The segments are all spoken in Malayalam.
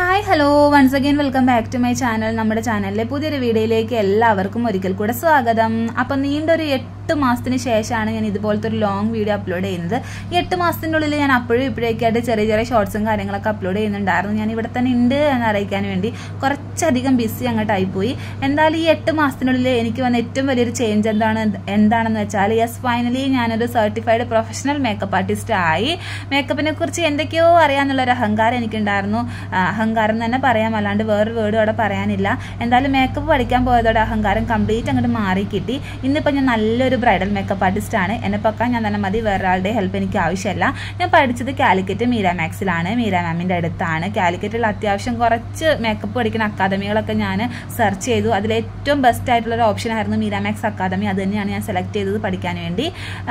Hi hello once again welcome back to my channel. നമ്മുടെ ചാനലിലെ പുതിയൊരു വീഡിയോയിലേക്ക് എല്ലാവർക്കും ഒരിക്കൽ കൂടെ സ്വാഗതം. അപ്പം നീണ്ടൊരു 8 മാസത്തിന് ശേഷമാണ് ഞാൻ ഇതുപോലത്തെ ഒരു ലോങ് വീഡിയോ അപ്ലോഡ് ചെയ്യുന്നത്. ഈ 8 മാസത്തിൻ്റെ ഉള്ളിൽ ഞാൻ അപ്പോഴും ഇപ്പോഴേക്ക് ആയിട്ട് ചെറിയ ചെറിയ ഷോർട്സും കാര്യങ്ങളൊക്കെ അപ്ലോഡ് ചെയ്യുന്നുണ്ടായിരുന്നു. ഞാൻ ഇവിടെ തന്നെ ഉണ്ട് എന്ന് അറിയിക്കാൻ വേണ്ടി കുറച്ചധികം ബിസി അങ്ങോട്ടായിപ്പോയി. എന്തായാലും ഈ 8 മാസത്തിനുള്ളിൽ എനിക്ക് വന്ന ഏറ്റവും വലിയൊരു ചേഞ്ച് എന്താണെന്ന് വെച്ചാൽ ഫൈനലി ഞാനൊരു സർട്ടിഫൈഡ് പ്രൊഫഷണൽ മേക്കപ്പ് ആർട്ടിസ്റ്റ് ആയി. മേക്കപ്പിനെ കുറിച്ച് എന്തൊക്കെയോ അറിയാമെന്നുള്ളൊരു അഹങ്കാരം എനിക്കുണ്ടായിരുന്നു. അഹങ്കാരം തന്നെ പറയാം, അല്ലാണ്ട് വേറൊരു വേർഡും അവിടെ പറയാനില്ല. എന്തായാലും മേക്കപ്പ് പഠിക്കാൻ പോയതോടെ അഹങ്കാരം കംപ്ലീറ്റ് അങ്ങോട്ട് മാറി കിട്ടി. ഇന്നിപ്പോൾ ഞാൻ നല്ലൊരു ബ്രൈഡൽ മേക്കപ്പ് ആർട്ടിസ്റ്റ് ആണ്. എന്നെ പൊക്കാൻ ഞാൻ തന്നെ മതി, വേറെ ആളുടെ ഹെൽപ്പ് എനിക്ക് ആവശ്യമില്ല. ഞാൻ പഠിച്ചത് കാലിക്കറ്റ് മീരാമാക്സിലാണ്, മീര മാമിൻ്റെ അടുത്താണ്. കാലിക്കറ്റിൽ അത്യാവശ്യം കുറച്ച് മേക്കപ്പ് പഠിക്കുന്ന അക്കാദമികളൊക്കെ ഞാൻ സെർച്ച് ചെയ്തു. അതിലേറ്റവും ബെസ്റ്റ് ആയിട്ടുള്ളൊരു ഓപ്ഷൻ ആയിരുന്നു മീരാമാക്സ് അക്കാദമി. അത് തന്നെയാണ് ഞാൻ സെലക്ട് ചെയ്തത് പഠിക്കാൻ വേണ്ടി.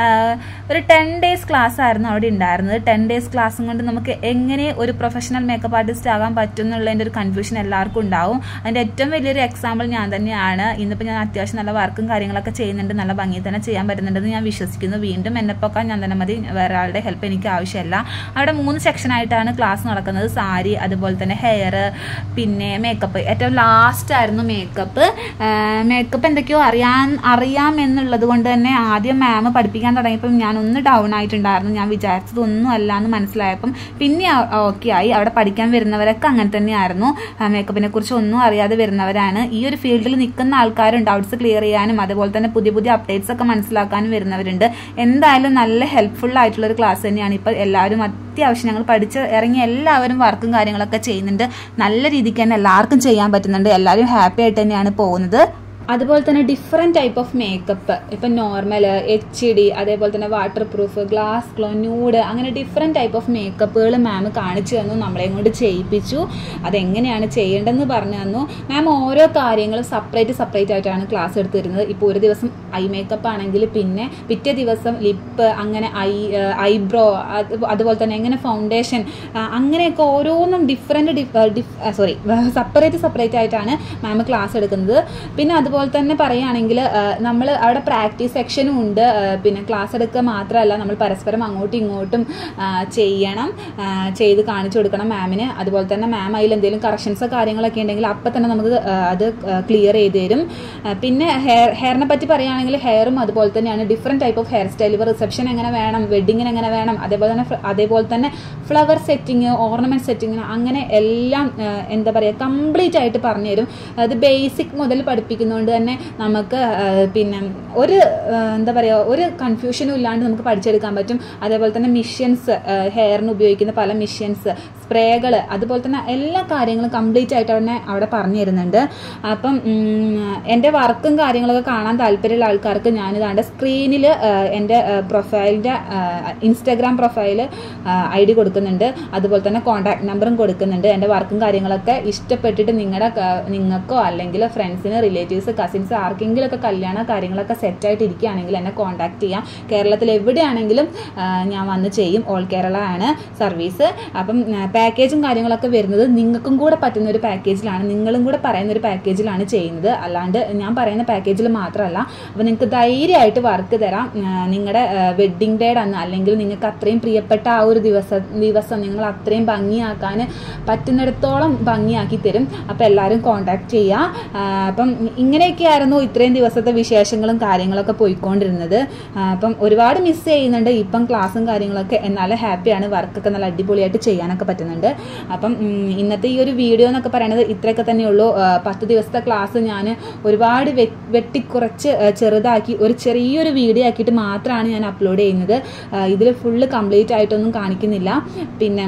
ഒരു 10 days ക്ലാസ് ആയിരുന്നു അവിടെ ഉണ്ടായിരുന്നത്. 10 days ക്ലാസ്സും കൊണ്ട് നമുക്ക് എങ്ങനെ ഒരു പ്രൊഫഷണൽ മേക്കപ്പ് ആർട്ടിസ്റ്റ് ആകാൻ പറ്റും എന്നുള്ളതിൻ്റെ ഒരു കൺഫ്യൂഷൻ എല്ലാവർക്കും ഉണ്ടാവും. അതിൻ്റെ ഏറ്റവും വലിയൊരു എക്സാമ്പിൾ ഞാൻ തന്നെയാണ്. ഇന്നിപ്പോൾ ഞാൻ അത്യാവശ്യം നല്ല വർക്കും കാര്യങ്ങളൊക്കെ ചെയ്യുന്നുണ്ട്, നല്ല ഭംഗിയിൽ തന്നെ ചെയ്യാൻ പറ്റുന്നുണ്ടെന്ന് ഞാൻ വിശ്വസിക്കുന്നു. വീണ്ടും എന്നെപ്പൊക്കെ ഞാൻ തന്നെ മതി, വേറെ ആളുടെ ഹെൽപ്പ് എനിക്ക് ആവശ്യമില്ല. അവിടെ 3 സെക്ഷനായിട്ടാണ് ക്ലാസ് നടക്കുന്നത്. സാരി, അതുപോലെ തന്നെ ഹെയർ, പിന്നെ മേക്കപ്പ്. ഏറ്റവും ലാസ്റ്റ് ആയിരുന്നു മേക്കപ്പ്. മേക്കപ്പ് എന്തൊക്കെയോ അറിയാം എന്നുള്ളത് കൊണ്ട് തന്നെ ആദ്യം മാം പഠിപ്പിക്കാൻ തുടങ്ങിയപ്പം ഞാനൊന്ന് ഡൗൺ ആയിട്ടുണ്ടായിരുന്നു. ഞാൻ വിചാരിച്ചതൊന്നും അല്ല എന്ന് മനസ്സിലായപ്പം പിന്നെ ഓക്കെ ആയി. അവിടെ പഠിക്കാൻ വരുന്നവരൊക്കെ അങ്ങനെ തന്നെയായിരുന്നു. മേക്കപ്പിനെ കുറിച്ച് ഒന്നും അറിയാതെ വരുന്നവരാണ്. ഈ ഒരു ഫീൽഡിൽ നിൽക്കുന്ന ആൾക്കാരും ഡൗട്ട്സ് ക്ലിയർ ചെയ്യാനും അതുപോലെ തന്നെ പുതിയ പുതിയ അപ്ഡേറ്റ്സ് ഒക്കെ മനസ്സിലാക്കാനും വരുന്നവരുണ്ട്. എന്തായാലും നല്ല ഹെൽപ്ഫുൾ ആയിട്ടുള്ളൊരു ക്ലാസ് തന്നെയാണ്. ഇപ്പോൾ എല്ലാവരും അത്യാവശ്യം ഞങ്ങൾ പഠിച്ച് ഇറങ്ങി എല്ലാവരും വർക്കും കാര്യങ്ങളൊക്കെ ചെയ്യുന്നുണ്ട്. നല്ല രീതിക്ക് തന്നെ എല്ലാവർക്കും ചെയ്യാൻ പറ്റുന്നുണ്ട്. എല്ലാവരും ഹാപ്പി ആയിട്ട് തന്നെയാണ് പോകുന്നത്. അതുപോലെ തന്നെ ഡിഫറെൻറ്റ് ടൈപ്പ് ഓഫ് മേക്കപ്പ്, ഇപ്പം നോർമൽ, HD, അതേപോലെ തന്നെ waterproof, glass glow, nude, അങ്ങനെ ഡിഫറെൻറ്റ് ടൈപ്പ് ഓഫ് മേക്കപ്പുകൾ മാം കാണിച്ചു തന്നു, നമ്മളെയും കൊണ്ട് ചെയ്യിപ്പിച്ചു. അതെങ്ങനെയാണ് ചെയ്യേണ്ടതെന്ന് പറഞ്ഞു തന്നു മാം. ഓരോ കാര്യങ്ങളും സെപ്പറേറ്റ് ആയിട്ടാണ് ക്ലാസ് എടുത്തു തരുന്നത്. ഇപ്പോൾ ഒരു ദിവസം ഐ മേക്കപ്പ് ആണെങ്കിൽ പിന്നെ പിറ്റേ ദിവസം ലിപ്പ്, അങ്ങനെ ഐബ്രോ, അതുപോലെ തന്നെ എങ്ങനെ ഫൗണ്ടേഷൻ, അങ്ങനെയൊക്കെ ഓരോന്നും സെപ്പറേറ്റ് ആയിട്ടാണ് മാം ക്ലാസ് എടുക്കുന്നത്. പിന്നെ അതുപോലെ തന്നെ പറയുകയാണെങ്കിൽ നമ്മൾ അവിടെ പ്രാക്ടീസ് സെക്ഷനും ഉണ്ട്. പിന്നെ ക്ലാസ് എടുക്കുക മാത്രമല്ല, നമ്മൾ പരസ്പരം അങ്ങോട്ടും ഇങ്ങോട്ടും ചെയ്ത് കാണിച്ചു കൊടുക്കണം മാമിന്. അതുപോലെ തന്നെ മാം അതിൽ എന്തെങ്കിലും കറക്ഷൻസോ കാര്യങ്ങളൊക്കെ ഉണ്ടെങ്കിൽ അപ്പം തന്നെ നമുക്ക് അത് ക്ലിയർ ചെയ്ത് തരും. പിന്നെ ഹെയറിനെ പറ്റി പറയുകയാണെങ്കിൽ ഹെയറും അതുപോലെ തന്നെയാണ്. Different type of hair style, ഇപ്പോൾ റിസപ്ഷൻ എങ്ങനെ വേണം, വെഡിങ്ങിന് എങ്ങനെ വേണം, അതേപോലെ തന്നെ ഫ്ലവർ സെറ്റിങ്, ഓർണമെൻറ്റ് സെറ്റിങ്, അങ്ങനെ എല്ലാം എന്താ പറയുക കംപ്ലീറ്റ് ആയിട്ട് പറഞ്ഞു തരും. അത് ബേസിക് മുതൽ പഠിപ്പിക്കുന്നതുകൊണ്ട് തന്നെ നമുക്ക് പിന്നെ ഒരു കൺഫ്യൂഷനും ഇല്ലാണ്ട് നമുക്ക് പഠിച്ചെടുക്കാൻ പറ്റും. അതേപോലെ തന്നെ മിഷ്യൻസ്, ഹെയറിന് ഉപയോഗിക്കുന്ന പല മിഷ്യൻസ്, സ്പ്രേകൾ, അതുപോലെ തന്നെ എല്ലാ കാര്യങ്ങളും കംപ്ലീറ്റ് ആയിട്ട് അവിടെ പറഞ്ഞു തരുന്നുണ്ട്. അപ്പം എൻ്റെ വർക്കും കാര്യങ്ങളൊക്കെ കാണാൻ താല്പര്യമുള്ള ആൾക്കാർക്ക് ഞാനിതാണ്ട് സ്ക്രീനിൽ എൻ്റെ പ്രൊഫൈലിൻ്റെ ഇൻസ്റ്റാഗ്രാം പ്രൊഫൈൽ ID കൊടുക്കുന്നുണ്ട്. അതുപോലെ തന്നെ കോൺടാക്ട് നമ്പറും കൊടുക്കുന്നുണ്ട്. എൻ്റെ വർക്കും കാര്യങ്ങളൊക്കെ ഇഷ്ടപ്പെട്ടിട്ട് നിങ്ങൾക്കോ അല്ലെങ്കിൽ ഫ്രണ്ട്സിന്, റിലേറ്റീവ്സ്, കസിൻസ് ആർക്കെങ്കിലുമൊക്കെ കല്യാണ കാര്യങ്ങളൊക്കെ സെറ്റായിട്ട് ഇരിക്കുകയാണെങ്കിൽ എന്നെ കോൺടാക്ട് ചെയ്യാം. കേരളത്തിൽ എവിടെയാണെങ്കിലും ഞാൻ വന്ന് ചെയ്യും. ഓൾ കേരള ആണ് സർവീസ്. അപ്പം പാക്കേജും കാര്യങ്ങളൊക്കെ വരുന്നത് നിങ്ങൾക്കും കൂടെ പറ്റുന്ന ഒരു പാക്കേജിലാണ്, നിങ്ങളും കൂടെ പറയുന്ന ഒരു പാക്കേജിലാണ് ചെയ്യുന്നത്. അല്ലാണ്ട് ഞാൻ പറയുന്ന പാക്കേജിൽ മാത്രമല്ല. അപ്പോൾ നിങ്ങൾക്ക് ധൈര്യമായിട്ട് വർക്ക് തരാം. നിങ്ങളുടെ വെഡ്ഡിങ് ഡേയുടെ അന്ന് അല്ലെങ്കിൽ നിങ്ങൾക്ക് അത്രയും പ്രിയപ്പെട്ട ആ ഒരു ദിവസം നിങ്ങൾ അത്രയും ഭംഗിയാക്കാൻ പറ്റുന്നിടത്തോളം ഭംഗിയാക്കി തരും. അപ്പോൾ എല്ലാവരും കോൺടാക്ട് ചെയ്യുക. അപ്പം ഇങ്ങനെയൊക്കെയായിരുന്നു ഇത്രയും ദിവസത്തെ വിശേഷങ്ങളും കാര്യങ്ങളൊക്കെ പോയിക്കൊണ്ടിരുന്നത്. അപ്പം ഒരുപാട് മിസ് ചെയ്യുന്നുണ്ട് ഇപ്പം ക്ലാസ്സും കാര്യങ്ങളൊക്കെ. എന്നാലും ഹാപ്പിയാണ്, വർക്കൊക്കെ നല്ല അടിപൊളിയായിട്ട് ചെയ്യാനൊക്കെ പറ്റുന്നുണ്ട്. അപ്പം ഇന്നത്തെ ഈ ഒരു വീഡിയോ എന്നൊക്കെ പറയുന്നത് ഇത്രയൊക്കെ തന്നെയുള്ളൂ. 10 ദിവസത്തെ ക്ലാസ് ഞാൻ ഒരുപാട് വെട്ടിക്കുറച്ച് ചെറുതാക്കി ഒരു ചെറിയൊരു വീഡിയോ ആക്കിയിട്ട് മാത്രമാണ് ഞാൻ അപ്ലോഡ് ചെയ്യുന്നത്. ഇതിൽ ഫുള്ള് കംപ്ലീറ്റ് ആയിട്ടൊന്നും കാണിക്കുന്നില്ല. പിന്നെ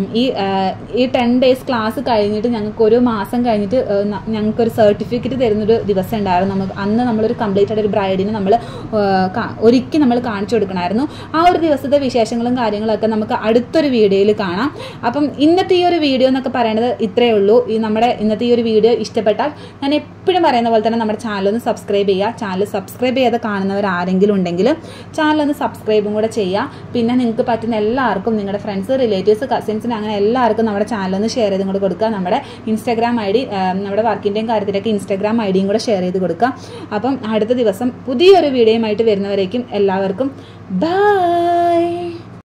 ഈ 10 days ക്ലാസ് കഴിഞ്ഞിട്ട് ഞങ്ങൾക്ക് ഒരു മാസം കഴിഞ്ഞിട്ട് ഞങ്ങൾക്കൊരു സർട്ടിഫിക്കറ്റ് തരുന്നൊരു ദിവസം ഉണ്ടായിരുന്നു. അന്ന് നമ്മളൊരു കംപ്ലീറ്റ് ആയിട്ട് ഒരു ബ്രൈഡിനെ ഒരിക്കൽ നമ്മൾ കാണിച്ചു കൊടുക്കണമായിരുന്നു. ആ ഒരു ദിവസത്തെ വിശേഷങ്ങളും കാര്യങ്ങളൊക്കെ നമുക്ക് അടുത്തൊരു വീഡിയോയിൽ കാണാം. അപ്പം ഇന്നത്തെ ഈ ഒരു വീഡിയോ എന്നൊക്കെ പറയുന്നത് ഇത്രയേ ഉള്ളൂ. ഇന്നത്തെ ഈ ഒരു വീഡിയോ ഇഷ്ടപ്പെട്ടാൽ ഞാൻ എപ്പോഴും പറയുന്ന പോലെ തന്നെ നമ്മുടെ ചാനലൊന്ന് സബ്സ്ക്രൈബ് ചെയ്യുക. ചാനൽ സബ്സ്ക്രൈബ് ചെയ്ത് കാണുന്നവർ ആരെങ്കിലും ഉണ്ടെങ്കിൽ ചാനലൊന്ന് സബ്സ്ക്രൈബും കൂടെ ചെയ്യുക. പിന്നെ നിങ്ങൾക്ക് പറ്റുന്ന എല്ലാവർക്കും, നിങ്ങളുടെ ഫ്രണ്ട്സ്, റിലേറ്റീവ്സ്, കസിൻസിന്, അങ്ങനെ എല്ലാവർക്കും നമ്മുടെ ചാനലൊന്ന് ഷെയർ ചെയ്തും കൂടെ കൊടുക്കുക. നമ്മുടെ ഇൻസ്റ്റാഗ്രാം ID, നമ്മുടെ വർക്കിൻ്റെയും കാര്യത്തിലൊക്കെ ഇൻസ്റ്റാഗ്രാം IDയും കൂടെ ഷെയർ ചെയ്ത് കൊടുക്കുക. അപ്പം അടുത്ത ദിവസം പുതിയൊരു വീഡിയോയുമായിട്ട് വരുന്നവരേക്കും എല്ലാവർക്കും ബൈ.